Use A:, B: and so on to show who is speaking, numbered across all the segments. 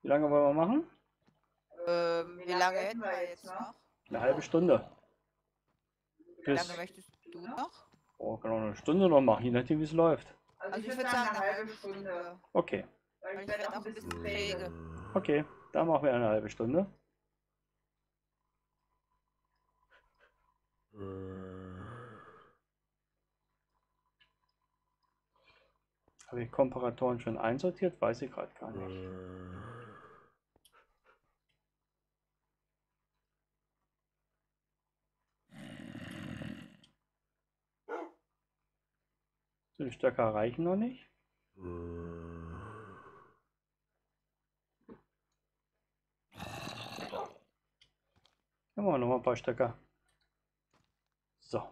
A: Wie lange wollen wir machen?
B: Wie lange hätten wir jetzt noch?
A: Eine halbe Stunde.
B: Wie lange
A: Bis,
B: möchtest du noch?
A: oh, kann auch eine Stunde noch machen, je nachdem wie es läuft.
B: Also ich würde sagen eine halbe Stunde,
A: Okay,
B: weil ich werde auch ein bisschen träge.
A: okay, dann machen wir eine halbe Stunde. Habe ich Komparatoren schon einsortiert? Weiß ich gerade gar nicht. So, die Stöcker reichen noch nicht. Dann machen wir noch mal ein paar Stöcker. So.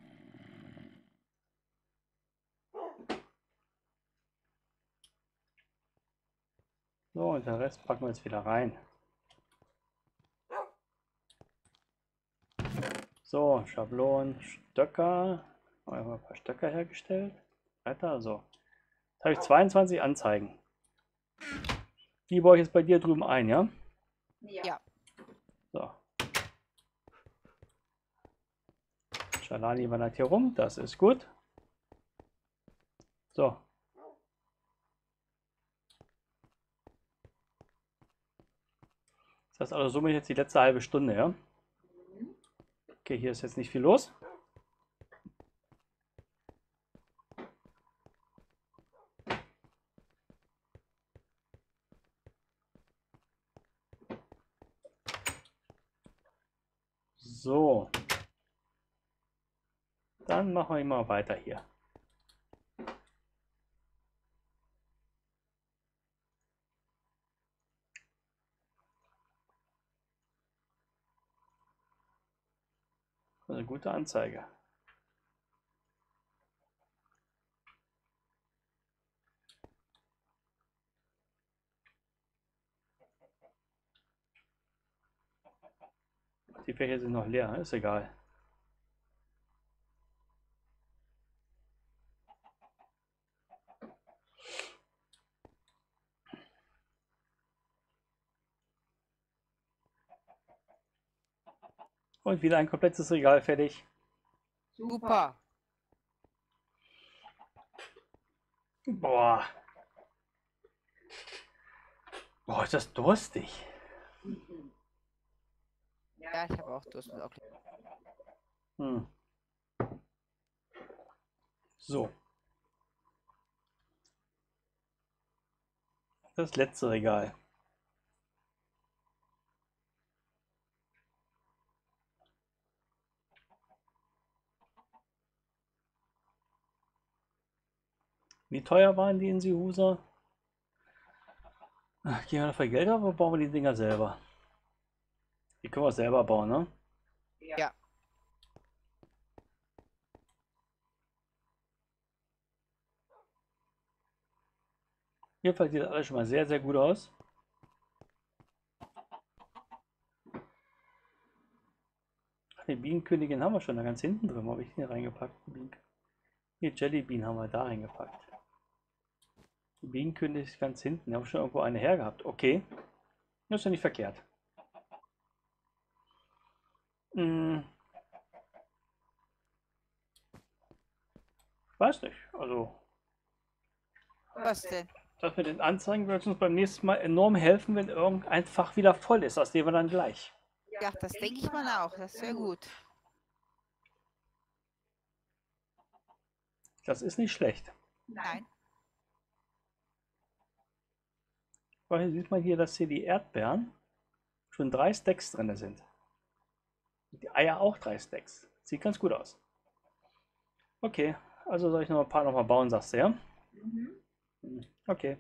A: So, und den Rest packen wir jetzt wieder rein. So, Schablonen, Stöcker. Haben wir ein paar Stöcker hergestellt. Weiter, so. Jetzt habe ich 22 Anzeigen. Die baue ich jetzt bei dir drüben ein, ja?
B: Ja.
A: So. Schalani wandert hier rum, das ist gut. So. Das heißt also somit jetzt die letzte halbe Stunde, ja? Okay, hier ist jetzt nicht viel los. So. Dann machen wir mal weiter hier. Eine gute Anzeige. Die Fächer sind noch leer, ist egal. Und wieder ein komplettes Regal fertig.
B: Super.
A: Boah. Boah, ist das durstig.
B: Ja, ich habe auch Durst. Auch
A: Hm. So. Das letzte Regal. Wie teuer waren die in Seehuser? Gehen wir dafür Geld auf oder bauen wir die Dinger selber? Die können wir selber bauen, ne?
B: ja.
A: Jedenfalls sieht das alles schon mal sehr, sehr gut aus. Ach, die Bienenkönigin haben wir schon da ganz hinten drin. Wo habe ich die reingepackt? Hier, Jellybean haben wir da reingepackt. Die Bienenkönigin ist ganz hinten. Da haben wir schon irgendwo eine hergehabt. Okay. Das ist ja nicht verkehrt. Hm, weiß nicht. Also,
B: Was denn?
A: das mit den Anzeigen wird uns beim nächsten Mal enorm helfen, wenn irgendein Fach wieder voll ist. Das sehen wir dann gleich.
B: Ja, das denke ich mal auch. Das wäre gut.
A: Das ist nicht schlecht.
B: Nein.
A: Weil hier sieht man hier, dass hier die Erdbeeren schon 3 Stacks drin sind. Die Eier auch 3 Stacks. Sieht ganz gut aus. Okay, also soll ich noch ein paar nochmal bauen, sagst du, ja? Okay.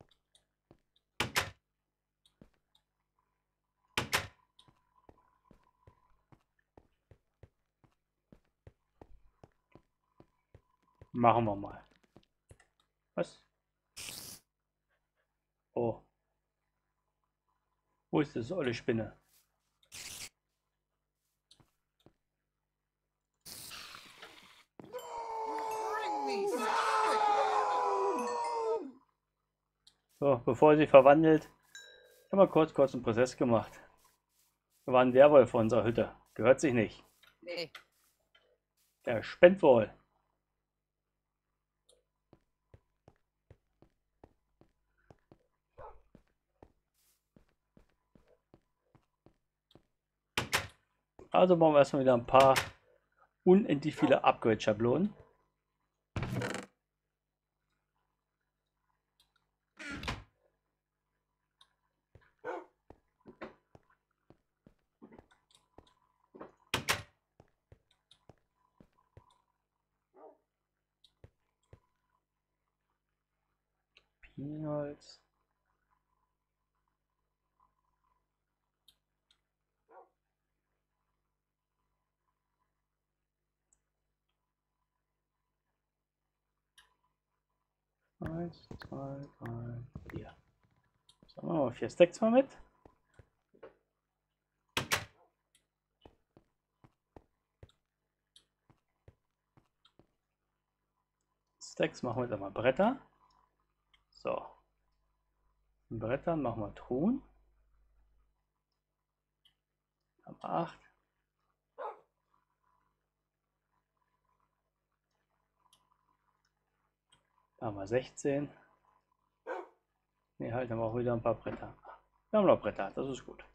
A: Machen wir mal. Was? Oh. Wo ist das olle Spinne? So, bevor sie verwandelt, Ich habe mal kurz einen Prozess gemacht. Da war ein Werwolf vor unserer Hütte. Gehört sich nicht.
B: Nee.
A: Der spennt wohl. Also bauen wir erstmal wieder ein paar unendlich viele Upgrade-Schablonen. Pinholz. Eins, zwei, drei, vier. So, machen wir 4 Stacks mal mit. Stacks machen wir jetzt einmal Bretter. So. In Brettern machen wir Truhen. Haben wir 8. Da haben wir 16. Ne, halt, haben wir auch wieder ein paar Bretter. Wir haben noch Bretter, das ist gut.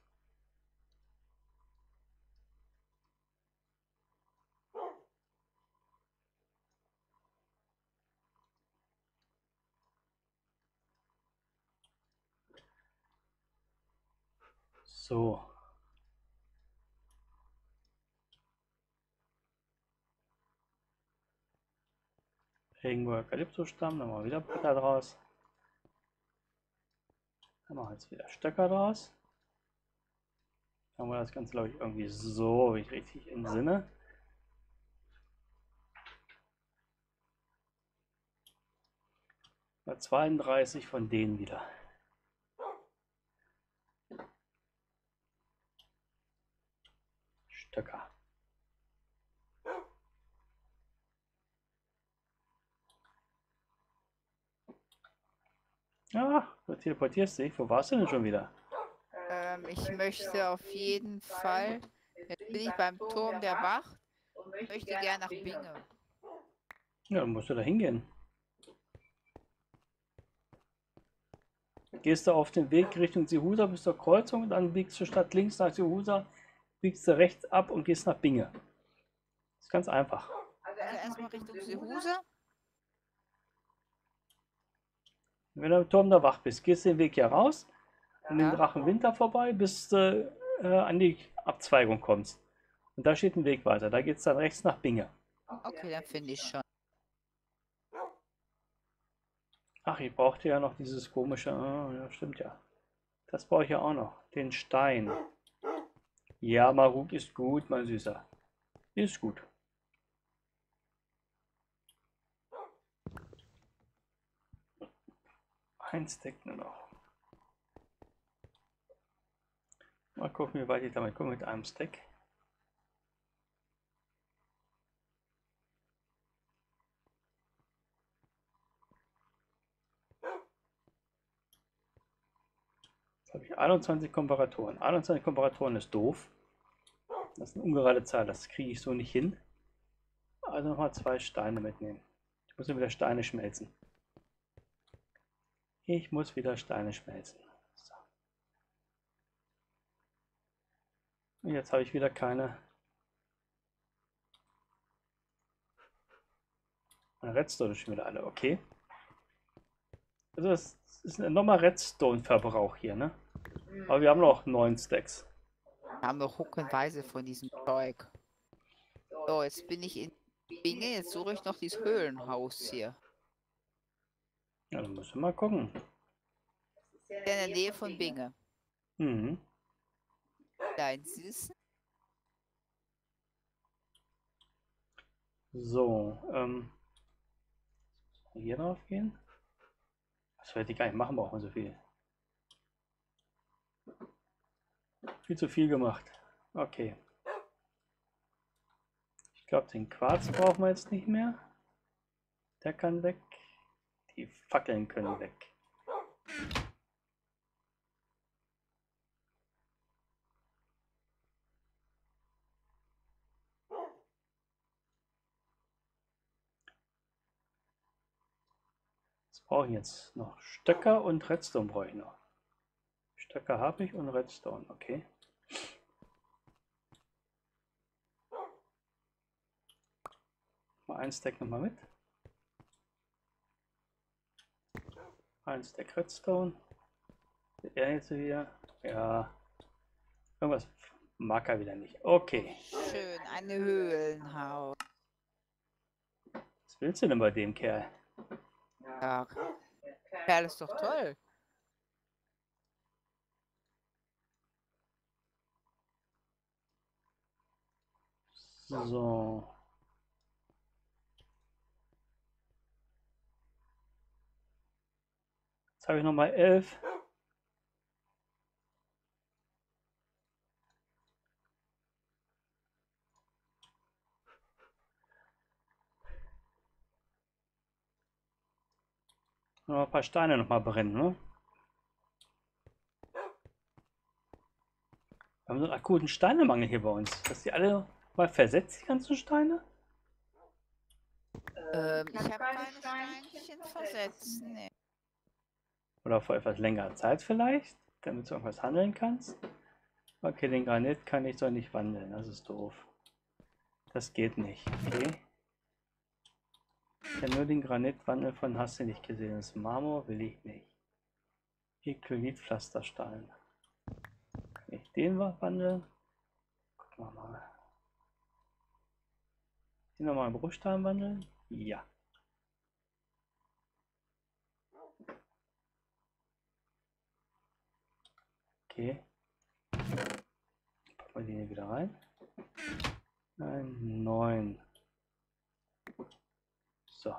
A: So. Irgendwo Eukalyptusstamm, dann machen wir wieder Bretter draus. Dann machen wir jetzt wieder Stöcker draus. Dann haben wir das Ganze, glaube ich, irgendwie so, wie ich richtig entsinne. Bei 32 von denen wieder. Stöcker. Ja, du teleportierst dich. Wo warst du denn schon wieder?
B: Ich möchte auf jeden Fall. Jetzt bin ich beim Turm der Wacht und möchte gerne nach Binge.
A: Ja, dann musst du da hingehen. Gehst du auf den Weg Richtung Sehusa bis zur Kreuzung und dann biegst du statt links nach Sehusa, biegst du rechts ab und gehst nach Binge. Das ist ganz einfach.
B: Also erstmal Richtung Sehusa.
A: Wenn du im Turm der Wacht bist, gehst du den Weg hier raus, an den Drachen Winter vorbei, bis du an die Abzweigung kommst. Und da steht ein Weg weiter. Da geht es dann rechts nach Binge.
B: Okay, dann finde ich schon.
A: Ach, ich brauchte ja noch dieses komische. Oh, ja, stimmt ja. Das brauche ich ja auch noch. Den Stein. Ja, Maruk ist gut, mein Süßer. Ist gut. Ein Stack nur noch. Mal gucken, wie weit ich damit komme mit einem Stack. Jetzt habe ich 21 Komparatoren. 21 Komparatoren ist doof. Das ist eine ungerade Zahl, das kriege ich so nicht hin. Also nochmal 2 Steine mitnehmen. Ich muss wieder Steine schmelzen. Ich muss wieder Steine schmelzen. So. Und jetzt habe ich wieder keine. Meine Redstone ist schon wieder alle, okay. Also es ist ein enormer Redstone-Verbrauch hier, ne? Aber wir haben noch 9 Stacks.
B: Wir haben noch huckenweise von diesem Zeug. So, jetzt bin ich in Binge. Jetzt suche ich noch dieses Höhlenhaus hier.
A: Ja, dann müssen wir mal gucken.
B: In der Nähe von Binge.
A: Mhm.
B: Dein Süßen.
A: So, hier drauf gehen. Das werde ich gar nicht machen, brauchen wir so viel. Viel zu viel gemacht. Okay. Ich glaube, den Quarz brauchen wir jetzt nicht mehr. Der kann weg. Die Fackeln können weg. Brauche ich jetzt noch Stöcker und Redstone brauche ich noch. Stöcker habe ich und Redstone, okay. Mal ein Stack nochmal mit. Ein Stack Redstone. Er jetzt hier. Ja. Irgendwas mag er wieder nicht. Okay.
B: Schön, eine Höhlenhaut.
A: Was willst du denn bei dem Kerl?
B: Ja, Kerl ist doch toll.
A: So. Jetzt habe ich nochmal 11. Noch ein paar Steine nochmal brennen, ne? Wir haben so einen akuten Steinemangel hier bei uns. Dass die alle mal versetzt, die ganzen Steine?
B: Ich habe keine Steinchen versetzt. Nee.
A: Oder vor etwas längerer Zeit vielleicht, damit du irgendwas handeln kannst. Okay, den Granit kann ich doch nicht wandeln, das ist doof. Das geht nicht, okay. Ich kann nur den Granit wandeln von hast du nicht gesehen. Das Marmor will ich nicht. Ekelitpflasterstein. Kann ich den wandeln? Gucken wir mal. Den nochmal in Bruchstein wandeln? Ja. Okay. Packen wir den hier wieder rein. Ein 9. So.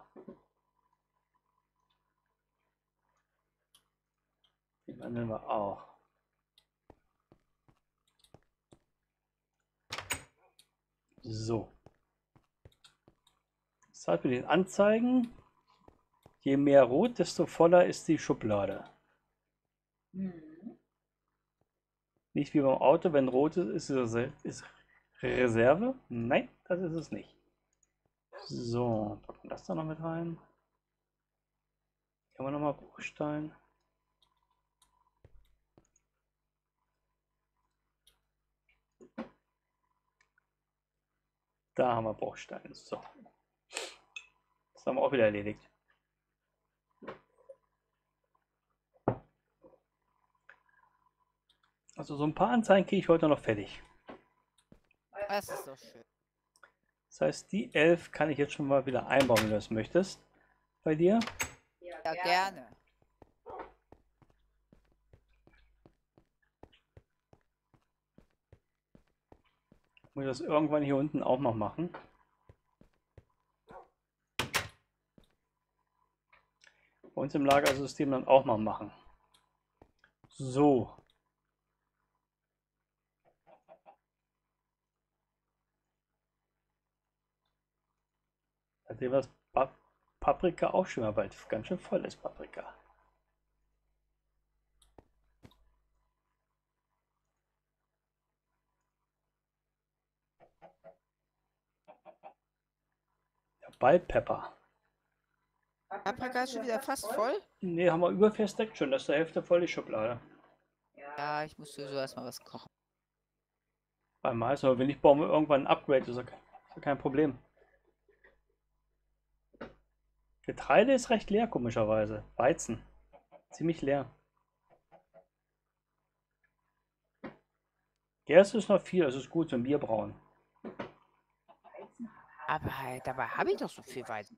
A: Den wandeln wir auch. So. Das heißt, mit den Anzeigen, je mehr rot, desto voller ist die Schublade. Nicht wie beim Auto, wenn rot ist, ist Reserve. Nein, das ist es nicht. So, packen wir das da noch mit rein. Hier haben wir nochmal Bruchstein. Da haben wir Bruchstein. So. Das haben wir auch wieder erledigt. Also so ein paar Anzeigen kriege ich heute noch fertig.
B: Das ist doch schön.
A: Das heißt, die 11 kann ich jetzt schon mal wieder einbauen, wenn du das möchtest. Bei dir.
B: Ja, gerne.
A: Muss ich das irgendwann hier unten auch noch machen. Bei uns im Lagersystem dann auch mal machen. So. Da sehen wir, dass Paprika auch schon mal bald ganz schön voll ist. Paprika. Ja, Bald Pepper.
B: Paprika ist schon wieder fast voll?
A: Ne, haben wir über versteckt schon. Das ist der Hälfte voll die Schublade.
B: Ja, ich muss sowieso erstmal was kochen.
A: Beim Mais, aber wenn ich baue mir irgendwann ein Upgrade, ist ja kein Problem. Getreide ist recht leer, komischerweise. Weizen. Ziemlich leer. Gerste ist noch viel, das ist gut zum Bierbrauen.
B: Aber dabei habe ich doch so viel Weizen.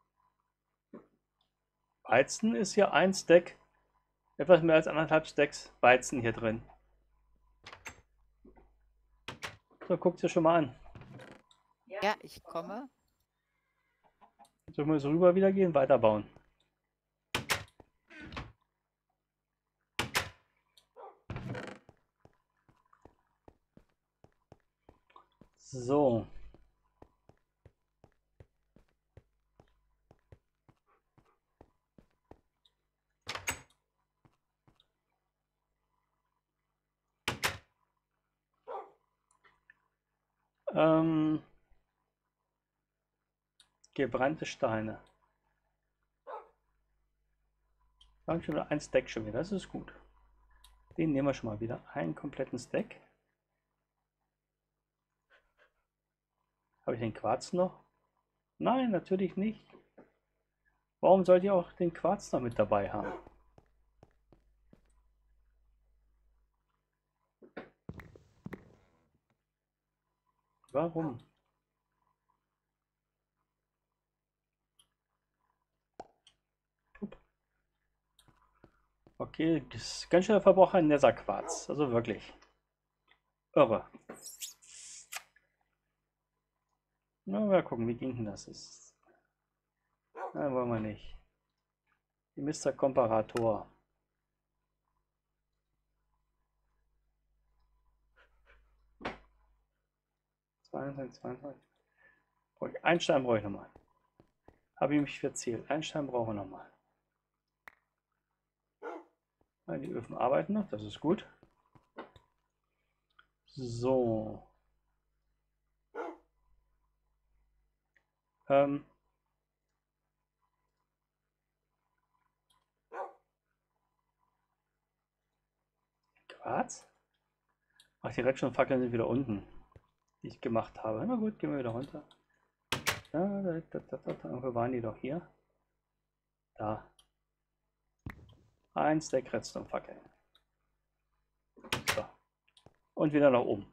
A: Weizen ist ja ein Stack, etwas mehr als 1,5 Stacks Weizen hier drin. So, guckt ihr schon mal an.
B: Ja, ich komme.
A: Sollen wir so rüber wieder gehen, weiterbauen. So. Gebrannte Steine. Wir haben schon wieder ein Stack schon wieder, das ist gut. Den nehmen wir schon mal wieder. Einen kompletten Stack. Habe ich den Quarz noch? Nein, natürlich nicht. Warum sollt ihr auch den Quarz noch mit dabei haben? Warum? Okay, das ist ganz schöner Verbrauch an Netherquarz. Also wirklich. Irre. Na, mal gucken, wie ging denn das? Na, wollen wir nicht. Die Mr. Komparator. 22. Einen Stein brauche ich nochmal. Habe ich mich verzählt. Einen Stein brauchen wir nochmal. Die Öfen arbeiten noch, das ist gut. So. Quarz? Ach, die Redstone-Fackeln sind wieder unten, die ich gemacht habe. Na gut, gehen wir wieder runter. Irgendwo waren die doch hier. Da. Ein Stack Redstone-Fackeln. So. Und wieder nach oben.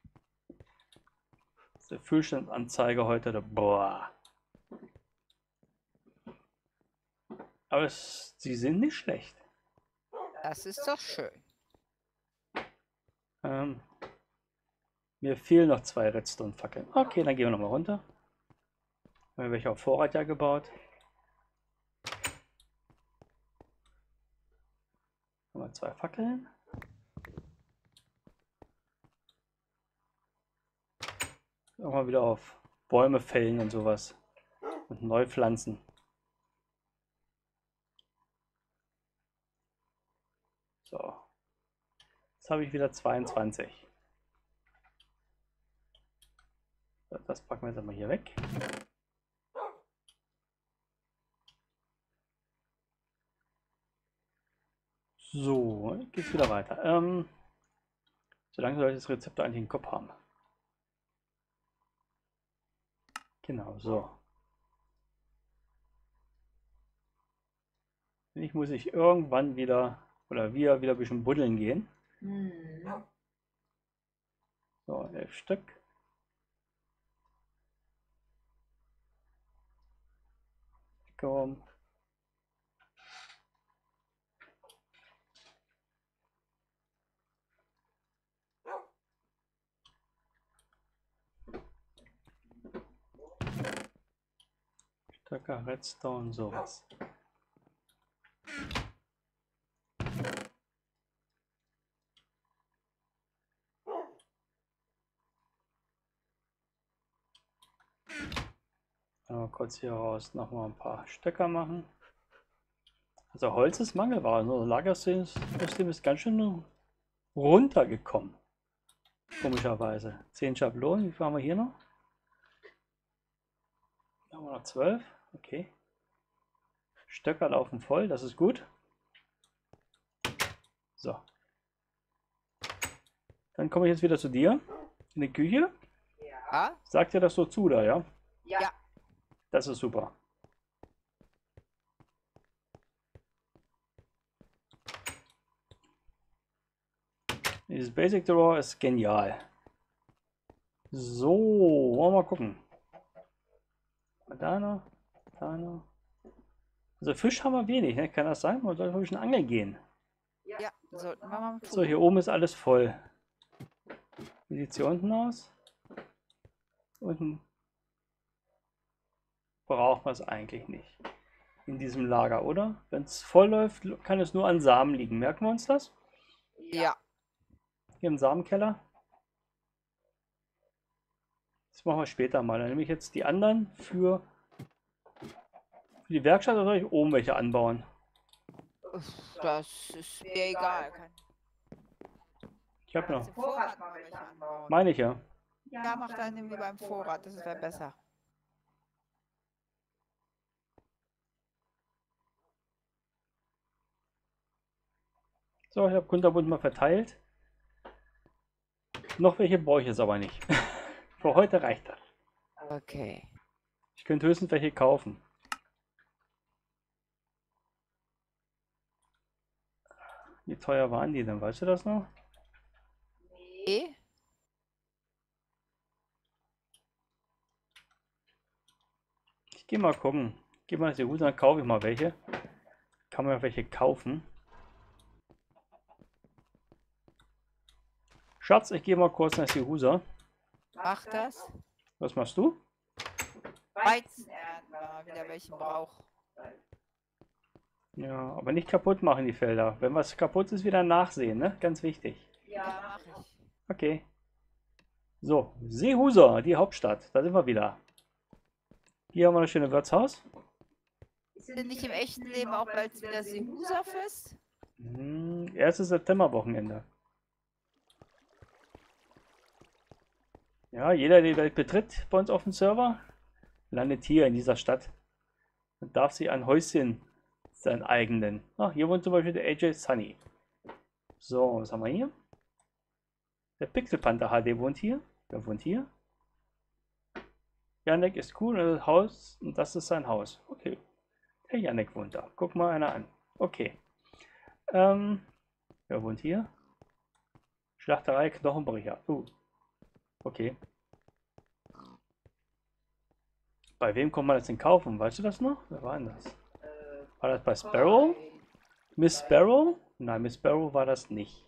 A: Das ist der Füllstandanzeige heute. Boah. Aber sie sind nicht schlecht.
B: Das ist doch schön.
A: Mir fehlen noch 2 Redstone-Fackeln. Okay, dann gehen wir nochmal runter. Haben wir welche auf Vorrat ja gebaut. Nochmal 2 Fackeln. Nochmal wieder auf Bäume fällen und sowas. Und neu pflanzen. So. Jetzt habe ich wieder 22. Das packen wir jetzt einmal hier weg. So, geht's wieder weiter. So langsam soll ich das Rezept eigentlich im Kopf haben. Genau, so. Ich muss ich irgendwann wieder, oder wir wieder ein bisschen buddeln gehen. So, 11 Stück. Komm. Stöcker, Redstone, sowas. Mal kurz hier raus nochmal ein paar Stöcker machen. Also Holz ist Mangelware. Also Lagersystem ist ganz schön runtergekommen. Komischerweise. 10 Schablonen. Wie viel haben wir hier noch? Da haben wir noch 12. Okay. Stöcker laufen voll. Das ist gut. So. Dann komme ich jetzt wieder zu dir in die Küche.
B: Ja?
A: Sagt dir das so zu da, ja?
B: Ja.
A: Das ist super. Dieses Basic Drawer ist genial. So, wollen wir mal gucken. Da noch, da noch. Also Fisch haben wir wenig, ne? Kann das sein? Man sollte ein bisschen angeln gehen.
B: Ja, sollten wir mal tun.
A: So, hier oben ist alles voll. Wie sieht es hier unten aus? Unten braucht man es eigentlich nicht. In diesem Lager, oder? Wenn es voll läuft, kann es nur an Samen liegen. Merken wir uns das?
B: Ja.
A: Hier im Samenkeller. Das machen wir später mal. Dann nehme ich jetzt die anderen für die Werkstatt, oder soll ich oben welche anbauen?
B: Das ist mir egal.
A: Ich habe
B: Kannst
A: noch.
B: im Vorrat mal welche anbauen.
A: Meine ich ja.
B: Ja, mach dann irgendwie beim Vorrat, das wäre besser.
A: So, ich habe kunterbunt mal verteilt. Noch welche brauche ich jetzt aber nicht. Für heute reicht das.
B: Okay.
A: Ich könnte höchstens welche kaufen. Wie teuer waren die denn? Weißt du das noch?
B: Nee.
A: Ich gehe mal gucken. Geh mal zu gut, dann kaufe ich mal welche. Kann man ja welche kaufen. Schatz, ich gehe mal kurz nach Sehusa.
B: Mach das.
A: Was machst du?
B: Weizen ernten, wenn man wieder welchen braucht.
A: Ja, aber nicht kaputt machen die Felder. Wenn was kaputt ist, wieder nachsehen, ne? Ganz wichtig.
B: Ja, mach ich.
A: Okay. So, Seehusa, die Hauptstadt. Da sind wir wieder. Hier haben wir das schöne Wirtshaus.
B: Ist denn nicht im echten Leben auch bald wieder Sehusa-Fest?
A: 1. September-Wochenende. Ja, jeder, der die Welt betritt bei uns auf dem Server, landet hier in dieser Stadt und darf sich ein Häuschen, sein eigenen. Ach, hier wohnt zum Beispiel der AJ Sunny. So, was haben wir hier? Der Pixel Panther HD wohnt hier. Der wohnt hier. Janek ist cool und das Haus, und das ist sein Haus. Okay. Der Janek wohnt da. Guck mal einer an. Okay. Wer wohnt hier? Schlachterei Knochenbrecher. Okay. Bei wem kann man das denn kaufen? Weißt du das noch? Wer war denn das? War das bei Sparrow? Miss Sparrow? Nein, Miss Sparrow war das nicht.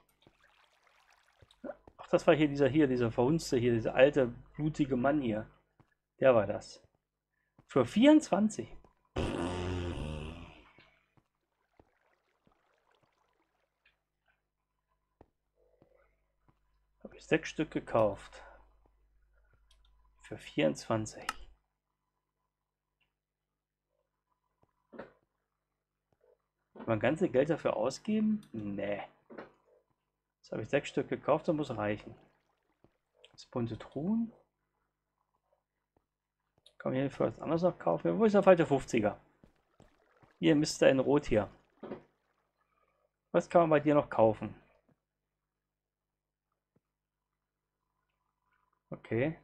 A: Ach, das war dieser verhunzte hier, dieser alte, blutige Mann hier. Der war das. Für 24. Habe ich 6 Stück gekauft. Für 24. Kann man ganze Geld dafür ausgeben? Nee. Jetzt habe ich 6 Stück gekauft, das muss reichen. Das bunte Truhen. Kann man hier für was anderes noch kaufen? Wo ist der falsche 50er? Hier, Mr. in Rot hier. Was kann man bei dir noch kaufen? Okay.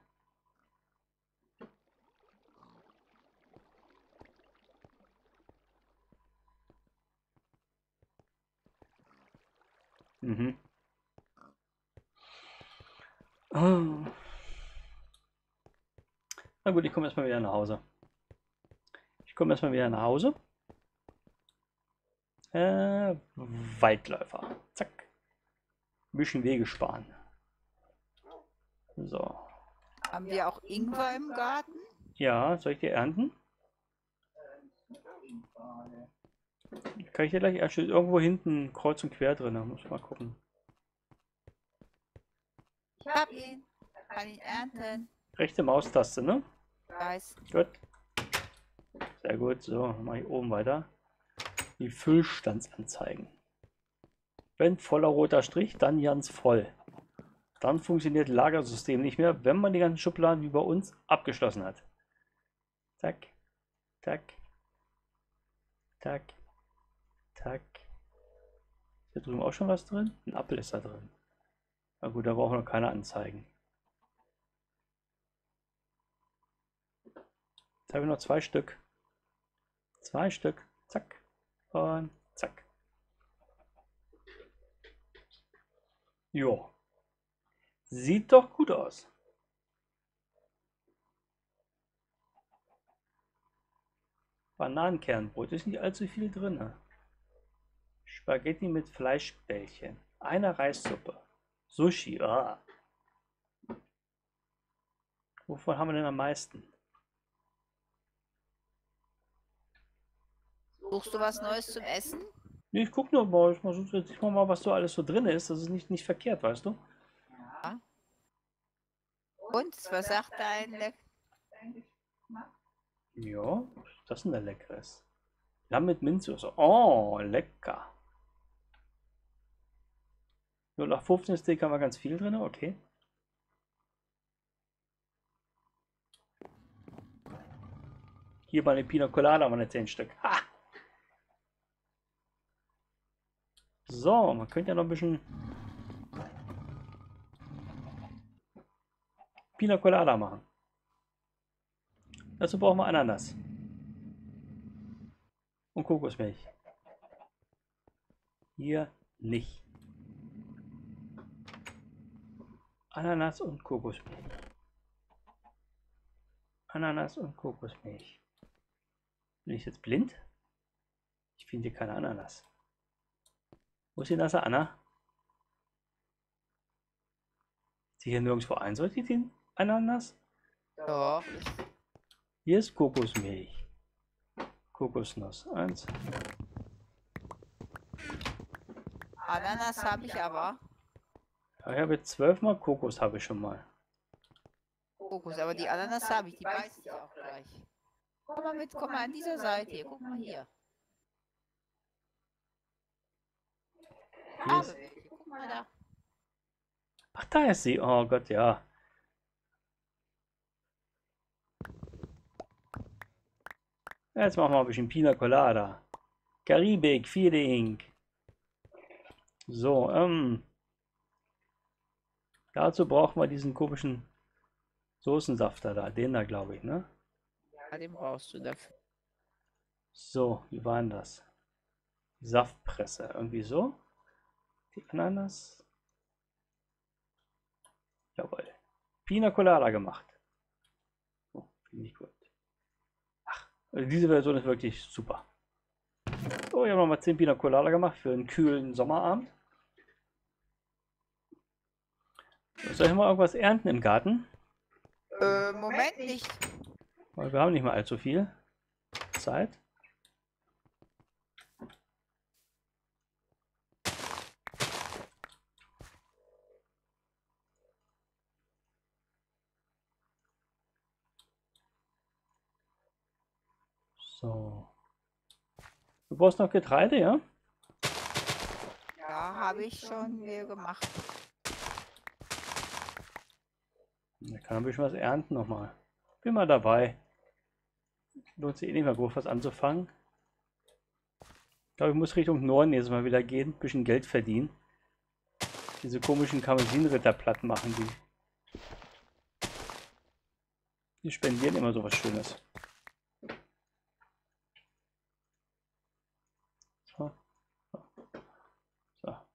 A: Mhm. Oh. Na gut, ich komme erstmal wieder nach Hause. Waldläufer. Zack. Ein bisschen Wege sparen. So.
B: Haben wir auch Ingwer im Garten?
A: Ja, soll ich die ernten? Kann ich dir gleich erst irgendwo hinten kreuz und quer drin. Muss ich mal gucken.
B: Ich hab ihn. Kann ihn ernten.
A: Rechte Maustaste, ne?
B: Weiß.
A: Gut. Sehr gut. So, mache ich oben weiter. Die Füllstandsanzeigen. Wenn voller roter Strich, dann ganz voll. Dann funktioniert das Lagersystem nicht mehr, wenn man die ganzen Schubladen wie bei uns abgeschlossen hat. Zack, tack, tack, tack. Ist da drüben auch schon was drin? Ein Apfel ist da drin. Na gut, da brauchen wir noch keine Anzeigen. Jetzt habe ich noch 2 Stück. 2 Stück. Zack. Und zack. Jo. Sieht doch gut aus. Bananenkernbrot ist nicht allzu viel drin. Spaghetti mit Fleischbällchen. Eine Reissuppe. Sushi. Ah. Wovon haben wir denn am meisten?
B: Suchst du was Neues zum Essen?
A: Nee, ich guck nur mal. Ich versuche jetzt mal, was so alles so drin ist. Das ist nicht verkehrt, weißt du?
B: Ja. Und, was sagt dein
A: Ja, das ist ein leckeres. Lamm mit Minzsoße. Oh, lecker. 0815 Steak haben wir ganz viel drin, okay. Hier meine Pina Colada, meine 10 Stück. Ha! So, man könnte ja noch ein bisschen Pina Colada machen. Dazu brauchen wir Ananas. Und Kokosmilch. Hier nicht. Ananas und Kokosmilch. Ananas und Kokosmilch. Bin ich jetzt blind? Ich finde hier keine Ananas. Wo ist die nasse Anna? Ist die hier nirgendwo einsortiert, die Ananas?
B: Doch.
A: Hier ist Kokosmilch. Kokosnuss. 1.
B: Ananas habe ich aber.
A: Ja, ich habe jetzt 12 Mal Kokos, habe ich schon mal.
B: Kokos, aber die Ananas habe ich, die beiße ich auch gleich. Komm mal mit, komm mal an dieser Seite hier, guck mal hier.
A: Hier ist,
B: Guck mal da.
A: ach, da ist sie. Oh Gott, ja. Jetzt machen wir ein bisschen Pina Colada. Karibik, Feeling. So, dazu brauchen wir diesen komischen Soßensafter da. Den da, glaube ich, ne?
B: Ja, den brauchst du dafür.
A: So, wie war denn das? Die Saftpresse. Irgendwie so. Die Ananas. Jawohl. Pina Colada gemacht. Oh, finde ich gut. Ach, also diese Version ist wirklich super. So, ich habe nochmal 10 Pina Colada gemacht für einen kühlen Sommerabend. Soll ich mal irgendwas ernten im Garten?
B: Moment nicht.
A: Weil wir haben nicht mehr allzu viel Zeit. So. Du brauchst noch Getreide, ja?
B: Ja, habe ich schon mir gemacht.
A: Da kann ein bisschen was ernten nochmal. Bin mal dabei. Lohnt sich eh nicht mehr groß was anzufangen. Ich glaube, ich muss Richtung Norden jetzt mal wieder gehen. Ein bisschen Geld verdienen. Diese komischen Karmesinritter platt machen, die spendieren immer so was Schönes. So. So.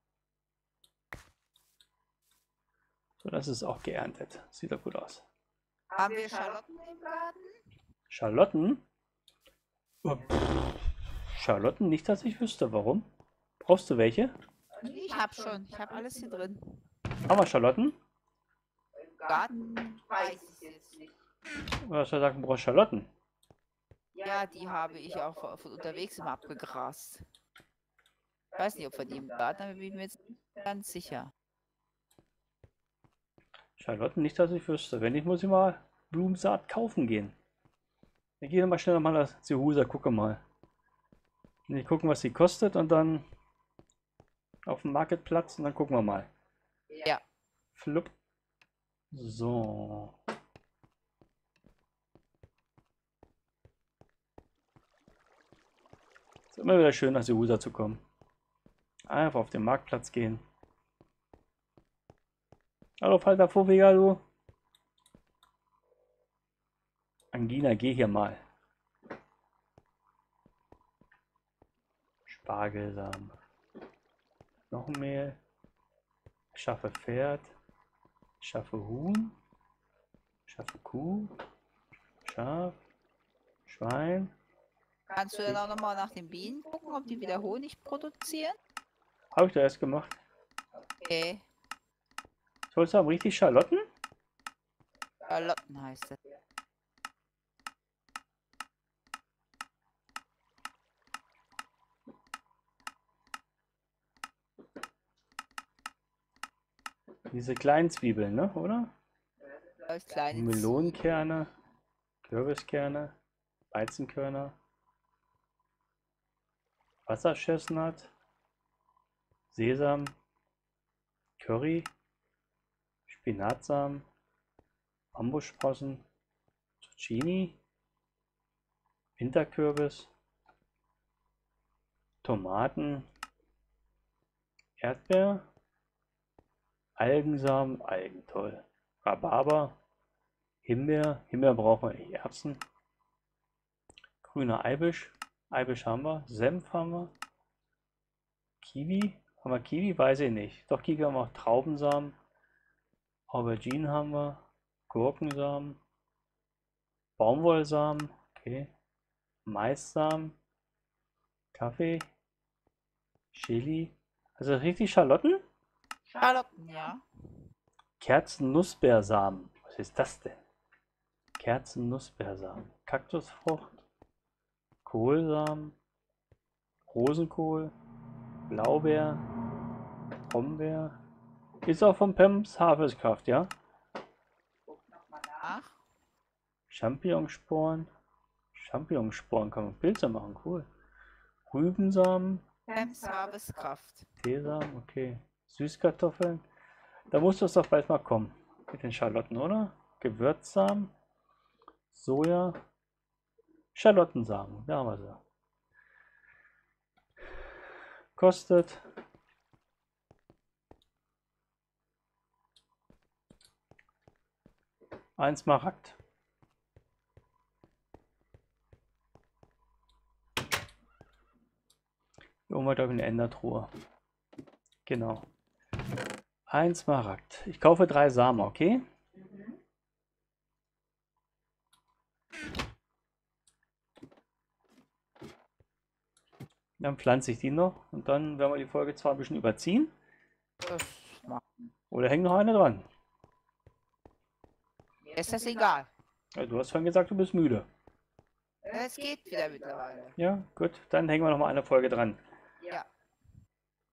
A: So, das ist auch geerntet. Sieht doch gut aus.
B: Haben wir Schalotten im Garten?
A: Schalotten? Oh, Schalotten nicht, dass ich wüsste. Warum? Brauchst du welche?
B: Ich habe schon, ich habe alles hier drin.
A: Haben wir Schalotten?
B: Im Garten weiß ich jetzt nicht.
A: Oder soll ich sagen, du brauchst Schalotten?
B: Ja, die habe ich auch von unterwegs immer abgegrast. Ich weiß nicht, ob wir die im Garten haben, bin ich mir jetzt nicht ganz sicher.
A: Schalotten nicht, dass ich wüsste. Wenn nicht, muss ich mal Blumensaat kaufen gehen. Ich gehe mal schnell nochmal zu Huser, gucke mal. Ich gucken, was sie kostet und dann auf dem Marktplatz und dann gucken wir mal.
B: Ja.
A: Flupp. So. Ist immer wieder schön, nach Huser zu kommen. Einfach auf den Marktplatz gehen. Hallo, Falter Vorweger, du. Angina, geh hier mal. Spargelsamen. Knochenmehl. Schaffe Pferd. Schaffe Huhn. Schaffe Kuh. Schaf. Schwein.
B: Kannst du dann auch nochmal nach den Bienen gucken, ob die wieder Honig produzieren?
A: Habe ich da erst gemacht.
B: Okay.
A: Sollst du haben richtig Schalotten?
B: Schalotten heißt es.
A: Diese kleinen Zwiebeln, ne? Oder?
B: Als kleine
A: Melonenkerne, Kürbiskerne, Weizenkörner, Wasserchestnut, Sesam, Curry, Spinatsamen, Bambussprossen, Zucchini, Winterkürbis, Tomaten, Erdbeer, Algensamen, Algen, toll. Rhabarber, Himbeer, Himbeer brauchen wir nicht, Erbsen. Grüner Eibisch, Eibisch haben wir, Senf haben wir. Kiwi, haben wir Kiwi? Weiß ich nicht. Doch, Kiwi haben wir auch. Traubensamen, Auberginen haben wir, Gurkensamen, Baumwollsamen, okay. Maissamen, Kaffee, Chili. Also richtig Schalotten?
B: Schalotten, ja.
A: Kerzennussbeersamen. Was ist das denn? Kerzennussbeersamen. Kaktusfrucht, Kohlsamen, Rosenkohl, Blaubeer, Brombeer. Ist auch von Pems Haferskraft, ja?
B: Guck nochmal nach.
A: Champignonsporen. Champignonsporen kann man Pilze machen, cool. Rübensamen,
B: Pems Harvestkraft.
A: Teesamen, okay. Süßkartoffeln. Da muss das doch bald mal kommen. Mit den Schalotten, oder? Gewürzsamen, Soja, Schalottensamen. Da haben wir sie. Kostet 1 Smaragd. Irgendwann glaube ich eine Endertruhe. Genau. 1 Smaragd. Ich kaufe 3 Samen, okay? Dann pflanze ich die noch und dann werden wir die Folge zwar ein bisschen überziehen.
B: Das macht.
A: Oder hängt noch eine dran?
B: Mir ist das egal.
A: Ja, du hast vorhin gesagt, du bist müde.
B: Es geht wieder mittlerweile.
A: Ja, gut. Dann hängen wir noch mal eine Folge dran.